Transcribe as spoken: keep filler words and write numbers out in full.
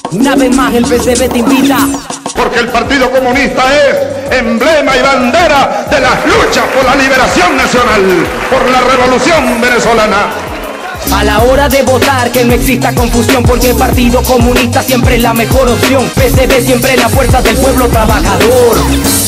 Una vez más el P C B te invita. Porque el Partido Comunista es emblema y bandera de las luchas por la liberación nacional, por la revolución venezolana. A la hora de votar que no exista confusión, porque el Partido Comunista siempre es la mejor opción. P C B siempre es la fuerza del pueblo trabajador.